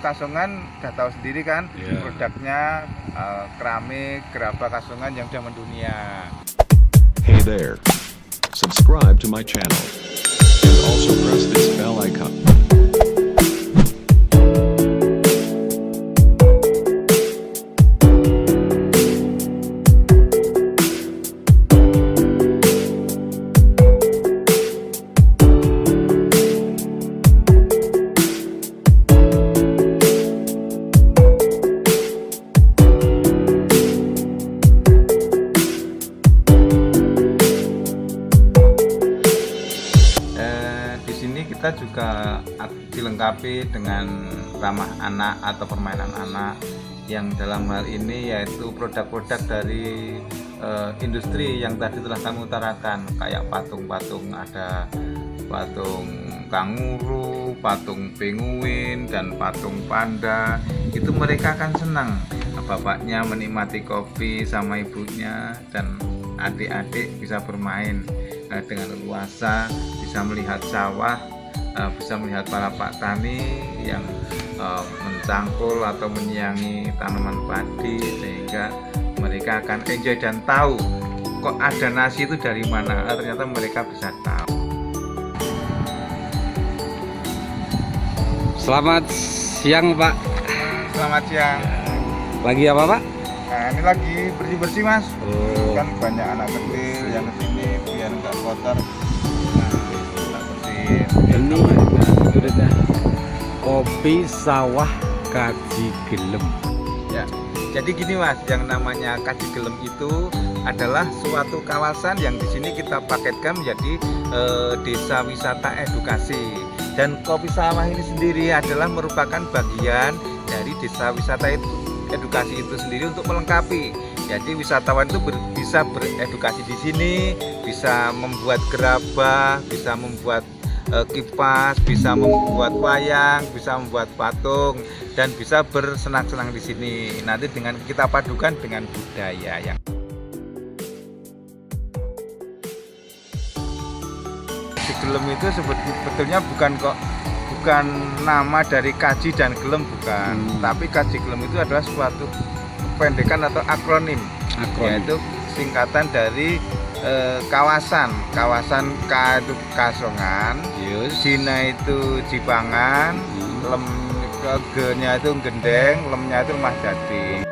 Kasongan udah tahu sendiri kan, Yeah. produknya keramik, gerabah Kasongan yang udah mendunia. Hey there. Subscribe to my channel. And also press this bell icon. Di sini kita juga dilengkapi dengan ramah anak atau permainan anak yang dalam hal ini yaitu produk-produk dari industri yang tadi telah kami utarakan, kayak patung-patung, ada patung kanguru, patung penguin, dan patung panda. Itu mereka akan senang, bapaknya menikmati kopi sama ibunya dan adik-adik bisa bermain dengan leluasa, bisa melihat sawah, bisa melihat para petani yang mencangkul atau menyiangi tanaman padi, sehingga mereka akan enjoy dan tahu kok ada nasi itu dari mana. Ternyata mereka bisa tahu. Selamat siang Pak. Selamat siang. Lagi apa Pak? Nah, ini lagi bersih-bersih Mas. Oh. Kan banyak anak kecil yang kesini biar nggak kotor. Nah, kita bersihin. Ini udah kopi sawah Kaji Gelem. Ya, jadi gini Mas, yang namanya Kaji Gelem itu adalah suatu kawasan yang di sini kita paketkan menjadi desa wisata edukasi. Dan kopi sawah ini sendiri adalah merupakan bagian dari desa wisata edukasi itu sendiri untuk melengkapi. Jadi wisatawan itu bisa beredukasi di sini, bisa membuat gerabah, bisa membuat kipas, bisa membuat wayang, bisa membuat patung, dan bisa bersenang-senang di sini. Nanti dengan kita padukan dengan budaya yang Kaji Gelem itu sebetulnya bukan nama dari kaji dan gelem, bukan. Tapi Kaji Gelem itu adalah suatu pendekan atau akronim. Yaitu singkatan dari kawasan K itu Kasongan, Jina itu Jipangan, Lem G-nya itu Gendeng, Lemnya itu Rumah Gading.